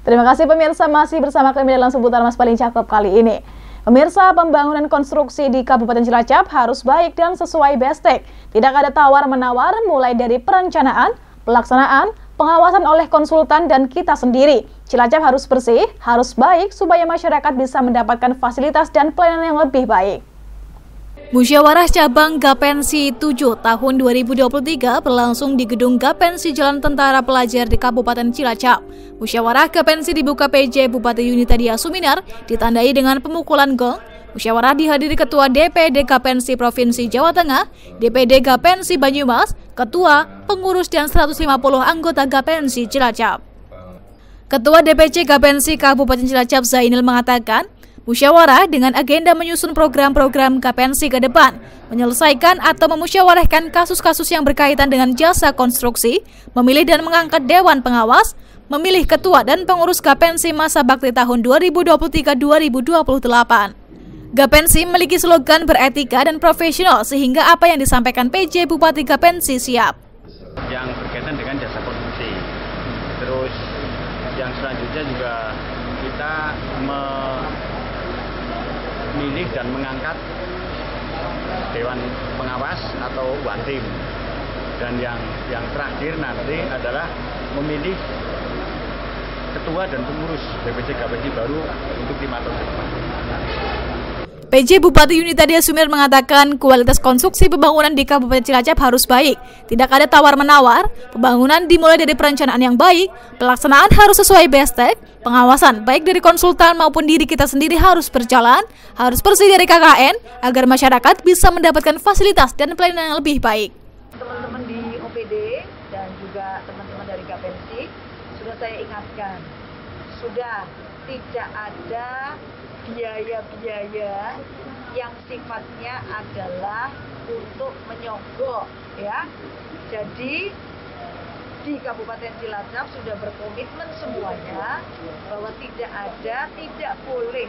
Terima kasih pemirsa, masih bersama kami dalam seputar Mas Paling Cakep kali ini. Pemirsa, pembangunan konstruksi di Kabupaten Cilacap harus baik dan sesuai BSTEK. Tidak ada tawar-menawar mulai dari perencanaan, pelaksanaan, pengawasan oleh konsultan dan kita sendiri. Cilacap harus bersih, harus baik supaya masyarakat bisa mendapatkan fasilitas dan pelayanan yang lebih baik. Musyawarah Cabang Gapensi 7 tahun 2023 berlangsung di Gedung Gapensi Jalan Tentara Pelajar di Kabupaten Cilacap. Musyawarah Gapensi dibuka PJ Bupati Yunitadia Suminar ditandai dengan pemukulan gong. Musyawarah dihadiri Ketua DPD Gapensi Provinsi Jawa Tengah, DPD Gapensi Banyumas, Ketua, pengurus dan 150 anggota Gapensi Cilacap. Ketua DPC Gapensi Kabupaten Cilacap Zainil mengatakan, musyawarah dengan agenda menyusun program-program Gapensi ke depan, menyelesaikan atau memusyawarahkan kasus-kasus yang berkaitan dengan jasa konstruksi, memilih dan mengangkat Dewan Pengawas, memilih ketua dan pengurus Gapensi masa bakti tahun 2023-2028. Gapensi memiliki slogan beretika dan profesional sehingga apa yang disampaikan PJ Bupati Gapensi siap. Yang berkaitan dengan jasa konstruksi. Terus yang selanjutnya juga kita memilih dan mengangkat Dewan Pengawas atau Wantim, dan yang terakhir nanti adalah memilih ketua dan pengurus BPC Gapensi baru untuk 5 tahun ke depan. PJ Bupati Yunitadia Suminar mengatakan kualitas konstruksi pembangunan di Kabupaten Cilacap harus baik. Tidak ada tawar-menawar, pembangunan dimulai dari perencanaan yang baik, pelaksanaan harus sesuai BSTEK, pengawasan baik dari konsultan maupun diri kita sendiri harus berjalan, harus bersih dari KKN, agar masyarakat bisa mendapatkan fasilitas dan pelayanan yang lebih baik. Teman-teman di OPD dan juga teman-teman dari Gapensi sudah saya ingatkan, sudah tidak ada biaya-biaya yang sifatnya adalah untuk menyogok, ya. Jadi di Kabupaten Cilacap sudah berkomitmen semuanya bahwa tidak boleh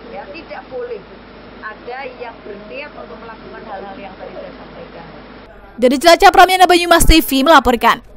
ada yang berniat untuk melakukan hal-hal yang tadi saya sampaikan. Dari Cilacap, Ramyana Banyumas TV melaporkan.